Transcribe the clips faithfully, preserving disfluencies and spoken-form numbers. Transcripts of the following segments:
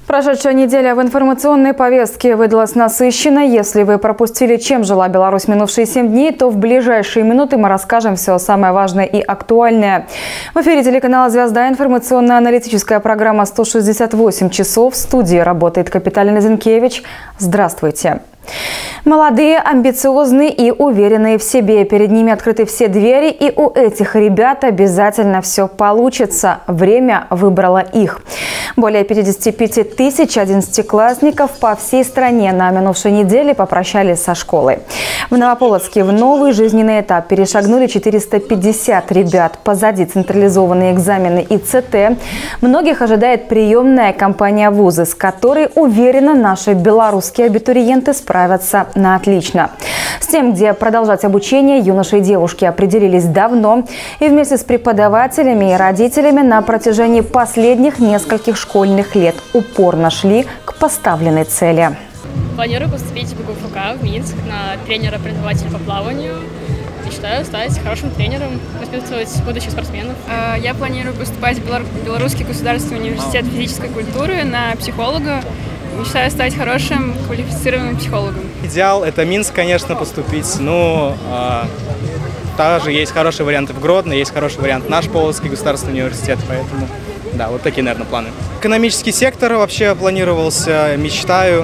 Прошедшая неделя в информационной повестке выдалась насыщенной. Если вы пропустили, чем жила Беларусь минувшие семь дней, то в ближайшие минуты мы расскажем все самое важное и актуальное. В эфире телеканала «Звезда» информационно-аналитическая программа «сто шестьдесят восемь часов». В студии работает Капиталина Зинкевич. Здравствуйте. Молодые, амбициозные и уверенные в себе. Перед ними открыты все двери, и у этих ребят обязательно все получится. Время выбрало их. Более пятидесяти пяти тысяч одиннадцатиклассников по всей стране на минувшей неделе попрощались со школой. В Новополоцке в новый жизненный этап перешагнули четыреста пятьдесят ребят. Позади централизованные экзамены и ЦТ. Многих ожидает приемная кампания вузы, с которой, уверенно, наши белорусские абитуриенты справятся на отлично. С тем, где продолжать обучение, юноши и девушки определились давно и вместе с преподавателями и родителями на протяжении последних нескольких школьных лет упорно шли к поставленной цели. Планирую поступить в ГУФК в Минск на тренера-преподавателя по плаванию. Мечтаю стать хорошим тренером, воспитывать будущих спортсменов. Я планирую поступать в Белорусский государственный университет физической культуры на психолога. Мечтаю стать хорошим, квалифицированным психологом. Идеал – это Минск, конечно, поступить. Но э, также есть хорошие варианты в Гродно, есть хороший вариант наш Полоцкий государственный университет. Поэтому, да, вот такие, наверное, планы. Экономический сектор вообще планировался. Мечтаю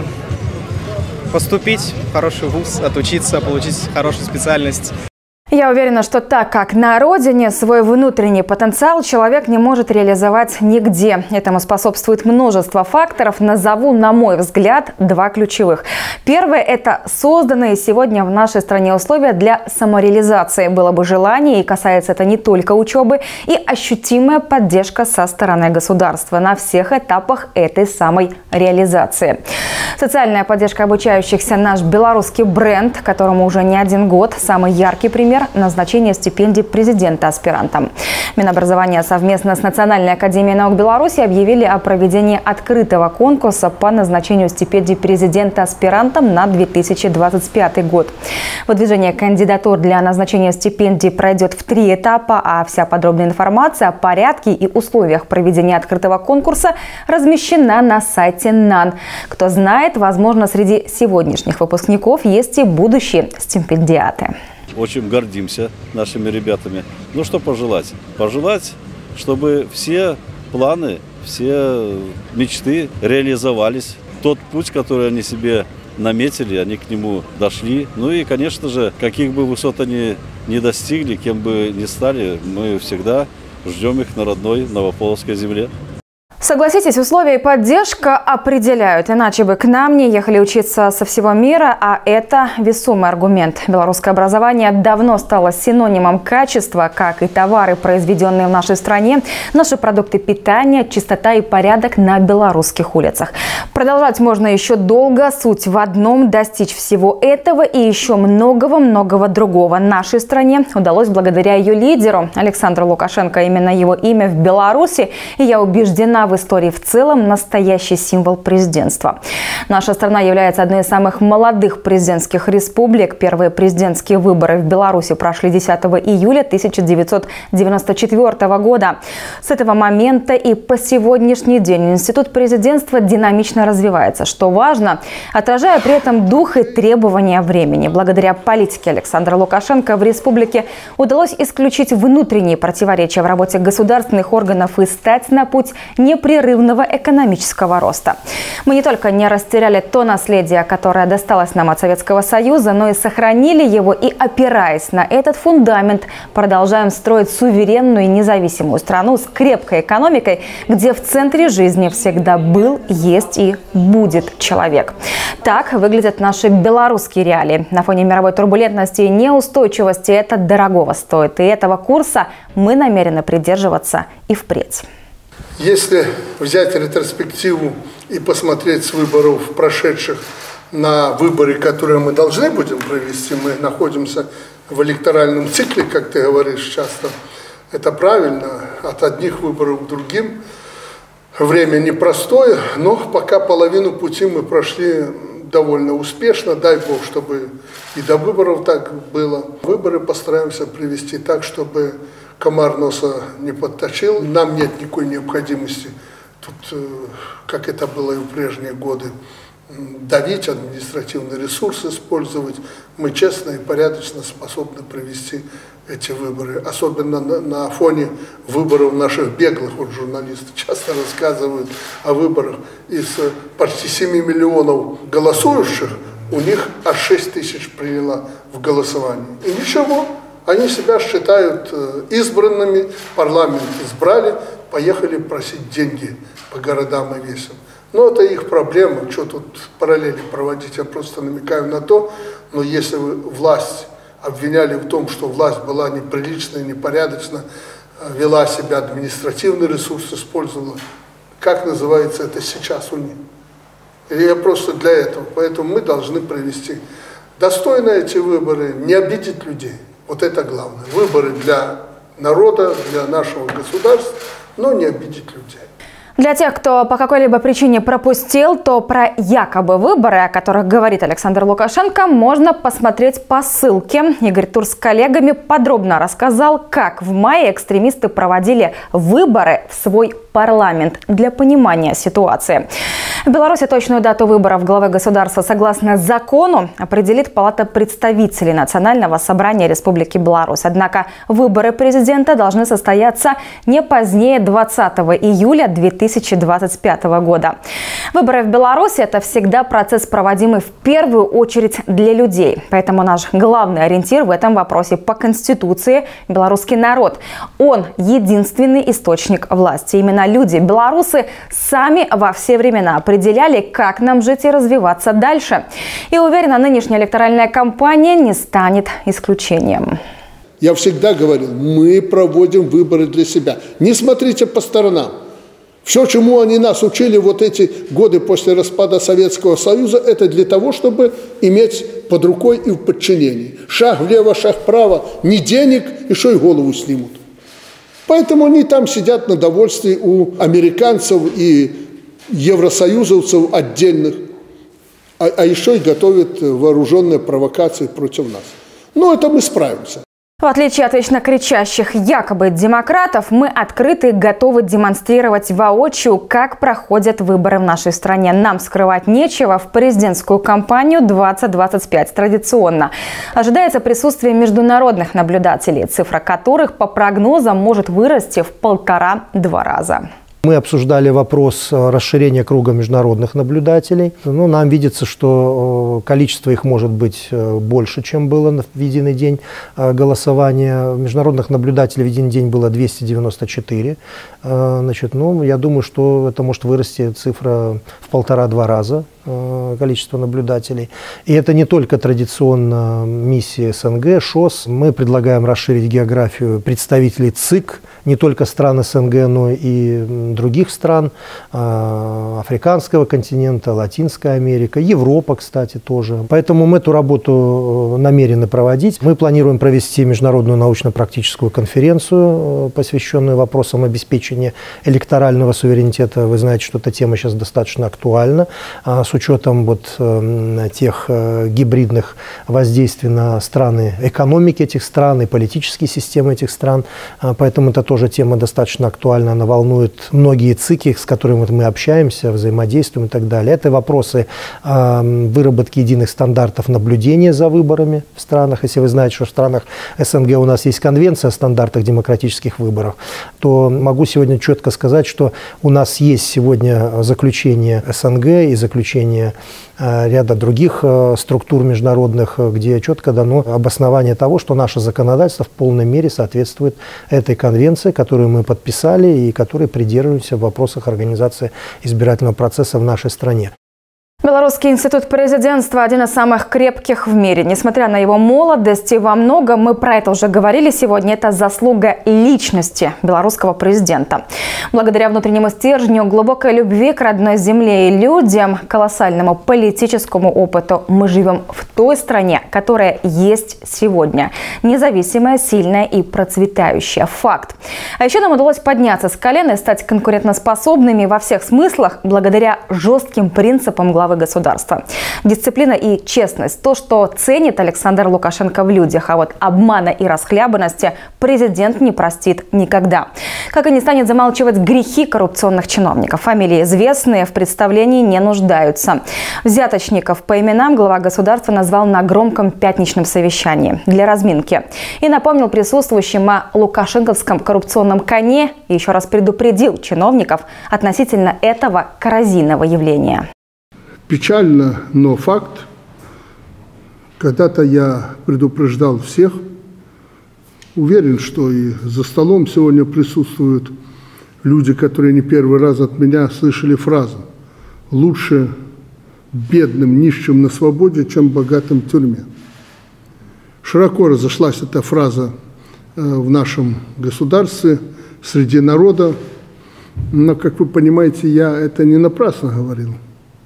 поступить в хороший вуз, отучиться, получить хорошую специальность. Я уверена, что так как на родине свой внутренний потенциал человек не может реализовать нигде. Этому способствует множество факторов. Назову, на мой взгляд, два ключевых. Первое – это созданные сегодня в нашей стране условия для самореализации. Было бы желание, и касается это не только учебы, и ощутимая поддержка со стороны государства на всех этапах этой самой реализации. Социальная поддержка обучающихся – наш белорусский бренд, которому уже не один год. Самый яркий пример – назначение стипендий президента аспирантам. Минобразование совместно с Национальной академией наук Беларуси объявили о проведении открытого конкурса по назначению стипендий президента аспирантам на две тысячи двадцать пятый год. Выдвижение кандидатур для назначения стипендий пройдет в три этапа, а вся подробная информация о порядке и условиях проведения открытого конкурса размещена на сайте НАН. Кто знает, возможно, среди сегодняшних выпускников есть и будущие стипендиаты. Очень гордимся нашими ребятами. Ну что пожелать? Пожелать, чтобы все планы, все мечты реализовались. Тот путь, который они себе наметили, они к нему дошли. Ну и, конечно же, каких бы высот они не достигли, кем бы ни стали, мы всегда ждем их на родной Новополоцкой земле. Согласитесь, условия и поддержка определяют. Иначе бы к нам не ехали учиться со всего мира, а это весомый аргумент. Белорусское образование давно стало синонимом качества, как и товары, произведенные в нашей стране, наши продукты питания, чистота и порядок на белорусских улицах. Продолжать можно еще долго. Суть в одном – достичь всего этого и еще многого-многого другого нашей стране удалось благодаря ее лидеру Александру Лукашенко. Именно его имя в Беларуси, и я убеждена, в истории в целом настоящий символ президентства. Наша страна является одной из самых молодых президентских республик. Первые президентские выборы в Беларуси прошли десятого июля тысяча девятьсот девяносто четвёртого года. С этого момента и по сегодняшний день институт президентства динамично развивается, что важно, отражая при этом дух и требования времени. Благодаря политике Александра Лукашенко в республике удалось исключить внутренние противоречия в работе государственных органов и стать на путь не непрерывного экономического роста. Мы не только не растеряли то наследие, которое досталось нам от Советского Союза, но и сохранили его и, опираясь на этот фундамент, продолжаем строить суверенную и независимую страну с крепкой экономикой, где в центре жизни всегда был, есть и будет человек. Так выглядят наши белорусские реалии. На фоне мировой турбулентности и неустойчивости это дорогого стоит. И этого курса мы намерены придерживаться и впредь. Если взять ретроспективу и посмотреть с выборов прошедших на выборы, которые мы должны будем провести, мы находимся в электоральном цикле, как ты говоришь часто, это правильно, от одних выборов к другим. Время непростое, но пока половину пути мы прошли довольно успешно. Дай Бог, чтобы и до выборов так было. Выборы постараемся провести так, чтобы комар носа не подточил. Нам нет никакой необходимости тут, как это было и в прежние годы, давить, административный ресурс использовать. Мы честно и порядочно способны провести эти выборы. Особенно на, на фоне выборов наших беглых. Вот журналисты часто рассказывают о выборах. Из почти семи миллионов голосующих у них аж шесть тысяч приняло в голосовании. И ничего, они себя считают избранными, парламент избрали, поехали просить деньги по городам и весям. Но это их проблема, что тут параллели проводить, я просто намекаю на то, но если вы власть обвиняли в том, что власть была неприличная, непорядочна, вела себя, административный ресурс использовала, как называется это сейчас у них? Или я просто для этого, поэтому мы должны провести достойно эти выборы, не обидеть людей, вот это главное. Выборы для народа, для нашего государства, но не обидеть людей. Для тех, кто по какой-либо причине пропустил, то про якобы выборы, о которых говорит Александр Лукашенко, можно посмотреть по ссылке. Игорь Тур с коллегами подробно рассказал, как в мае экстремисты проводили выборы в свой парламент для понимания ситуации. В Беларуси точную дату выборов главы государства согласно закону определит Палата представителей Национального собрания Республики Беларусь. Однако выборы президента должны состояться не позднее двадцатого июля две тысячи двадцать пятого года. Выборы в Беларуси – это всегда процесс, проводимый в первую очередь для людей. Поэтому наш главный ориентир в этом вопросе по Конституции – белорусский народ. Он единственный источник власти. Именно люди, белорусы, сами во все времена определяли, как нам жить и развиваться дальше. И уверена, нынешняя электоральная кампания не станет исключением. Я всегда говорил, мы проводим выборы для себя. Не смотрите по сторонам. Все, чему они нас учили вот эти годы после распада Советского Союза, это для того, чтобы иметь под рукой и в подчинении. Шаг влево, шаг вправо, ни денег, еще и голову снимут. Поэтому они там сидят на довольстве у американцев и евросоюзовцев отдельных, а, а еще и готовят вооруженные провокации против нас. Но это мы справимся. В отличие от вечно кричащих якобы демократов, мы открыты и готовы демонстрировать воочию, как проходят выборы в нашей стране. Нам скрывать нечего. В президентскую кампанию двадцать двадцать пять традиционно ожидается присутствие международных наблюдателей, цифра которых по прогнозам может вырасти в полтора-два раза. Мы обсуждали вопрос расширения круга международных наблюдателей. Ну, нам видится, что количество их может быть больше, чем было в единый день голосования. Международных наблюдателей в единый день было двести девяносто четыре. Значит, ну, я думаю, что это может вырасти цифра в полтора-два раза количество наблюдателей. И это не только традиционно миссии СНГ, ШОС. Мы предлагаем расширить географию представителей ЦИК, не только стран СНГ, но и других стран, африканского континента, Латинская Америка, Европа, кстати, тоже. Поэтому мы эту работу намерены проводить. Мы планируем провести международную научно-практическую конференцию, посвященную вопросам обеспечения электорального суверенитета. Вы знаете, что эта тема сейчас достаточно актуальна, с учетом вот тех гибридных воздействий на страны, экономики этих стран и политические системы этих стран. Поэтому это тоже тема достаточно актуальна, она волнует многие ЦИКи, с которыми мы общаемся, взаимодействуем и так далее. Это вопросы выработки единых стандартов наблюдения за выборами в странах. Если вы знаете, что в странах СНГ у нас есть конвенция о стандартах демократических выборов, то могу сегодня четко сказать, что у нас есть сегодня заключение СНГ и заключение ряда других структур международных, где четко дано обоснование того, что наше законодательство в полной мере соответствует этой конвенции, которую мы подписали и которой придерживаемся в вопросах организации избирательного процесса в нашей стране. Белорусский институт президентства – один из самых крепких в мире. Несмотря на его молодость и во многом, мы про это уже говорили сегодня, это заслуга личности белорусского президента. Благодаря внутреннему стержню, глубокой любви к родной земле и людям, колоссальному политическому опыту мы живем в той стране, которая есть сегодня. Независимая, сильная и процветающая. Факт. А еще нам удалось подняться с колен и стать конкурентоспособными во всех смыслах благодаря жестким принципам главы главы государства. Дисциплина и честность – то, что ценит Александр Лукашенко в людях, а вот обмана и расхлябанности президент не простит никогда. Как и не станет замалчивать грехи коррупционных чиновников. Фамилии известные, в представлении не нуждаются. Взяточников по именам глава государства назвал на громком пятничном совещании для разминки. И напомнил присутствующим о лукашенковском коррупционном коне и еще раз предупредил чиновников относительно этого коррозийного явления. Печально, но факт. Когда-то я предупреждал всех. Уверен, что и за столом сегодня присутствуют люди, которые не первый раз от меня слышали фразу: «Лучше бедным, нищим на свободе, чем богатым в тюрьме». Широко разошлась эта фраза в нашем государстве, среди народа. Но, как вы понимаете, я это не напрасно говорил.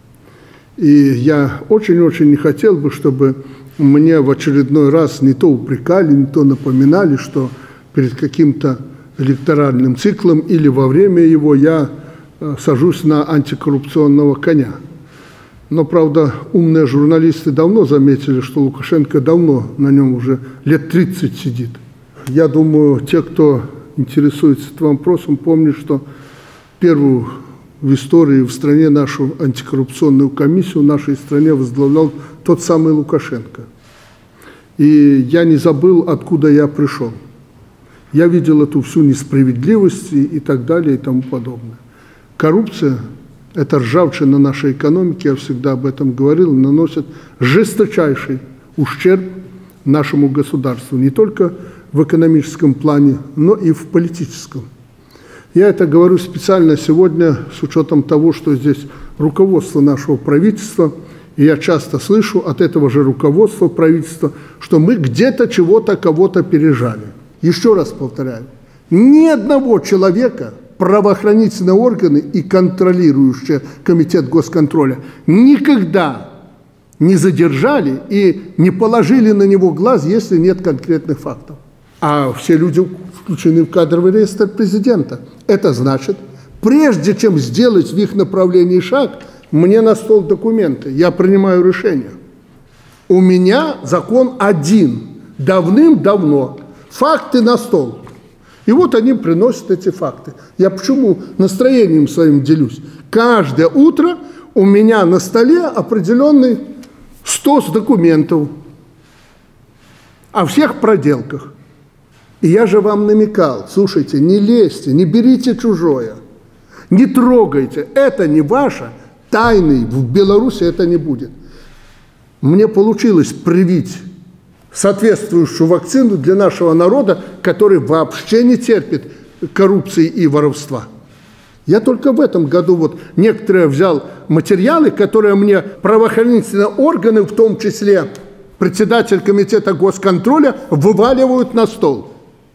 И я очень-очень не хотел бы, чтобы мне в очередной раз не то упрекали, не то напоминали, что перед каким-то электоральным циклом или во время его я сажусь на антикоррупционного коня. Но, правда, умные журналисты давно заметили, что Лукашенко давно на нем уже лет тридцать сидит. Я думаю, те, кто интересуется этим вопросом, помнят, что первую в истории в стране нашу антикоррупционную комиссию в нашей стране возглавлял тот самый Лукашенко. И я не забыл, откуда я пришел. Я видел эту всю несправедливость и так далее и тому подобное. Коррупция – это ржавчина нашей экономики, я всегда об этом говорил, наносит жесточайший ущерб нашему государству, не только в экономическом плане, но и в политическом. Я это говорю специально сегодня с учетом того, что здесь руководство нашего правительства, и я часто слышу от этого же руководства правительства, что мы где-то чего-то, кого-то пережали. Еще раз повторяю, ни одного человека правоохранительные органы и контролирующий комитет госконтроля никогда не задержали и не положили на него глаз, если нет конкретных фактов. А все люди включены в кадровый реестр президента. Это значит, прежде чем сделать в их направлении шаг, мне на стол документы, я принимаю решение. У меня закон один, давным-давно, факты на стол. И вот они приносят эти факты. Я почему настроением своим делюсь? Каждое утро у меня на столе определенный стос документов о всех проделках. И я же вам намекал, слушайте, не лезьте, не берите чужое, не трогайте, это не ваше, тайной в Беларуси это не будет. Мне получилось привить соответствующую вакцину для нашего народа, который вообще не терпит коррупции и воровства. Я только в этом году вот некоторые взял материалы, которые мне правоохранительные органы, в том числе председатель комитета госконтроля, вываливают на стол.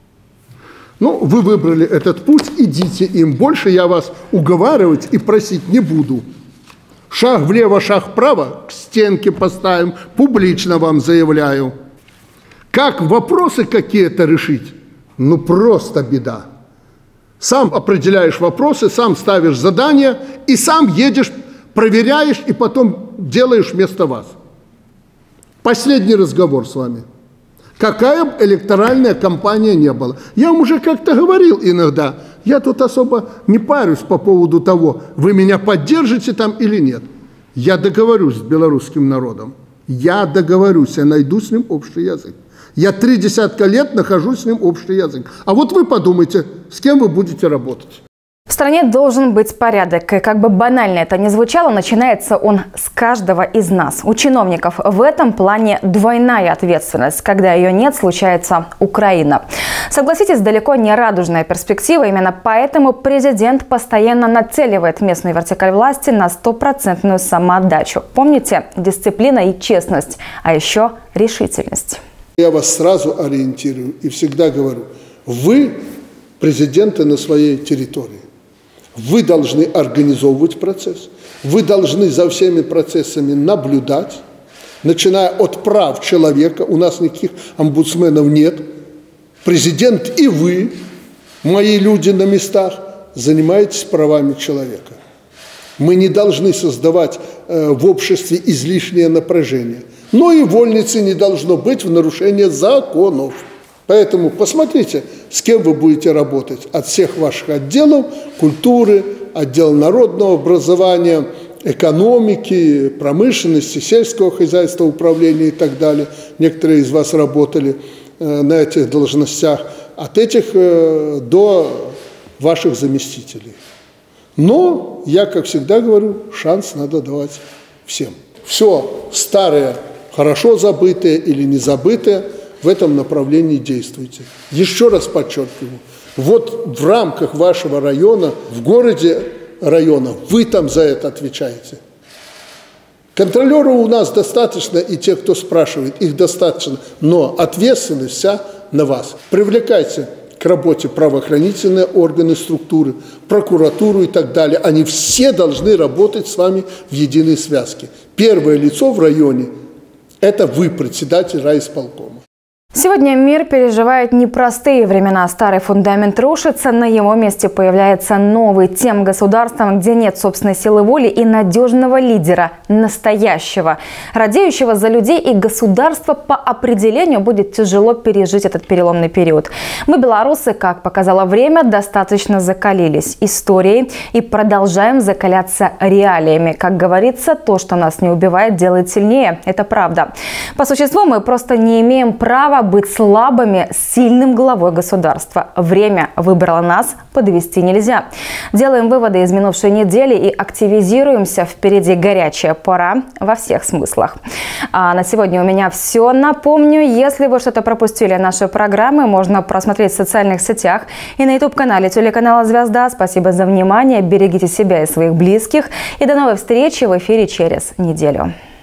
Ну, вы выбрали этот путь, идите им. Больше я вас уговаривать и просить не буду. Шаг влево, шаг вправо, к стенке поставим, публично вам заявляю. Как вопросы какие-то решить? Ну, просто беда. Сам определяешь вопросы, сам ставишь задания, и сам едешь, проверяешь, и потом делаешь вместо вас. Последний разговор с вами. Какая бы электоральная кампания не была. Я вам уже как-то говорил иногда, я тут особо не парюсь по поводу того, вы меня поддержите там или нет. Я договорюсь с белорусским народом. Я договорюсь, я найду с ним общий язык. Я три десятка лет нахожу с ним общий язык. А вот вы подумайте, с кем вы будете работать. В стране должен быть порядок. И как бы банально это ни звучало, начинается он с каждого из нас. У чиновников в этом плане двойная ответственность. Когда ее нет, случается Украина. Согласитесь, далеко не радужная перспектива. Именно поэтому президент постоянно нацеливает местную вертикаль власти на стопроцентную самоотдачу. Помните, дисциплина и честность, а еще решительность. Я вас сразу ориентирую и всегда говорю, вы президенты на своей территории. Вы должны организовывать процесс, вы должны за всеми процессами наблюдать, начиная от прав человека, у нас никаких омбудсменов нет, президент и вы, мои люди на местах, занимаетесь правами человека. Мы не должны создавать э, в обществе излишнее напряжение. Но и вольницы не должно быть в нарушение законов. Поэтому посмотрите, с кем вы будете работать. От всех ваших отделов культуры, отдел народного образования, экономики, промышленности, сельского хозяйства, управления и так далее. Некоторые из вас работали э, на этих должностях. От этих э, до ваших заместителей. Но, я, как всегда говорю, шанс надо давать всем. Все старое, хорошо забытое или не забытое, в этом направлении действуйте. Еще раз подчеркиваю, вот в рамках вашего района, в городе района, вы там за это отвечаете. Контролеров у нас достаточно, и тех, кто спрашивает, их достаточно, но ответственность вся на вас. Привлекайте к работе правоохранительные органы, структуры, прокуратуру и так далее. Они все должны работать с вами в единой связке. Первое лицо в районе – это вы, председатель райисполкома. Сегодня мир переживает непростые времена. Старый фундамент рушится, на его месте появляется новый. Тем государством, где нет собственной силы воли и надежного лидера, настоящего, радеющего за людей и государство по определению будет тяжело пережить этот переломный период. Мы, белорусы, как показало время, достаточно закалились историей и продолжаем закаляться реалиями. Как говорится, то, что нас не убивает, делает сильнее. Это правда. По существу мы просто не имеем права быть слабыми с сильным главой государства. Время выбрало нас, подвести нельзя. Делаем выводы из минувшей недели и активизируемся. Впереди горячая пора во всех смыслах. А на сегодня у меня все. Напомню, если вы что-то пропустили нашей программы, можно просмотреть в социальных сетях и на ютуб-канале телеканала «Звезда». Спасибо за внимание. Берегите себя и своих близких. И до новой встречи в эфире через неделю.